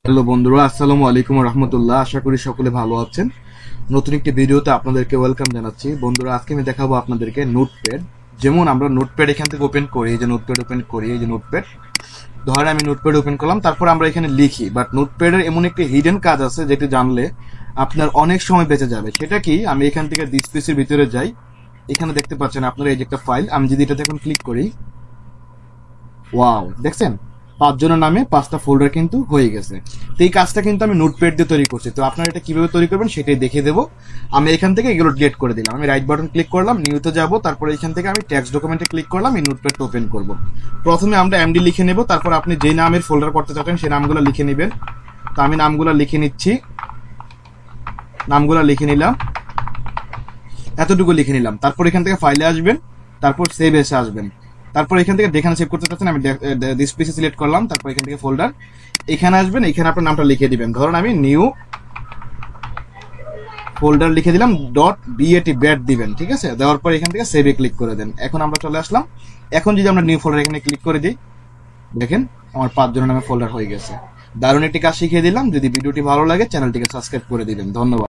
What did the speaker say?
Hello বন্ধুরা, আসসালামু আলাইকুম রহমতুল্লাহ। আশা করি সকলে ভালো আছেন। নতুন একটি ভিডিওতে আপনাদেরকে ওয়েলকাম জানাচ্ছি। বন্ধুরা, আজকে আমি দেখাবো আপনাদেরকে নোটপ্যাড। যেমন আমরা নোটপ্যাড এখান থেকে ওপেন করি, এই যে নোটপ্যাড ওপেন করি, এই যে নোটপ্যাড। ধরেন আমি নোটপ্যাড ওপেন করলাম, তারপর আমরা এখানে লিখি। বাট নোটপ্যাডের এমন একটি হিডেন কাজ আছে যেটি জানলে আপনার অনেক সময় বেঁচে যাবে। সেটা কি, আমি এখান থেকে দিস পিসির ভিতরে যাই। এখানে দেখতে পাচ্ছেন আপনারা এই যে একটা ফাইল, আমি যদি এটাতে এখন ক্লিক করি, ওয়াও, দেখছেন 5 জনের নামে 5টা ফোল্ডার কিন্তু হয়ে গেছে। তো এই কাজটা কিন্তু আমি নোটপ্যাড দিয়ে তৈরি করছি। তো আপনারা এটা কিভাবে তৈরি করবেন সেটাই দেখিয়ে দেবো। আমি এখান থেকে এগুলো ডিলিট করে দিলাম। আমি রাইট বাটন ক্লিক করলাম, নিউতে যাব, তারপরে এখান থেকে আমি টেক্সট ডকুমেন্টে ক্লিক করলাম, এই নোটপ্যাডটা ওপেন করব। প্রথমে আমরা এমডি লিখে নেব, তারপর আপনি যে নামের ফোল্ডার করতে চাচ্ছেন সেই নামগুলো লিখে নেবেন। তো আমি নামগুলো লিখে নিচ্ছি, নামগুলো লিখে নিলাম, এতটুকু লিখে নিলাম। তারপর এখান থেকে ফাইলে আসবেন, তারপর সেভ এসে আসবেন। তারপর এখান থেকে যেখানে সেভ করতে চাচ্ছেন আমি দিস পিসে সিলেক্ট করলাম, তারপর এখান থেকে ফোল্ডার, এখানে আসবেন, এখানে আপনার নামটা লিখে দিবেন। ধরুন আমি নিউ ফোল্ডার লিখে দিলাম, ডট বিএটি ব্যাট দিবেন, ঠিক আছে। দেওয়ার পর এখান থেকে সেভে ক্লিক করে দেন। এখন আমরা চলে আসলাম। এখন যদি আমরা নিউ ফোল্ডার এখানে ক্লিক করে দিই, দেখেন আমার 5 জনের নামে ফোল্ডার হয়ে গেছে। দারুণ একটি কাজ শিখিয়ে দিলাম। যদি ভিডিওটি ভালো লাগে চ্যানেলটিকে সাবস্ক্রাইব করে দিবেন। ধন্যবাদ।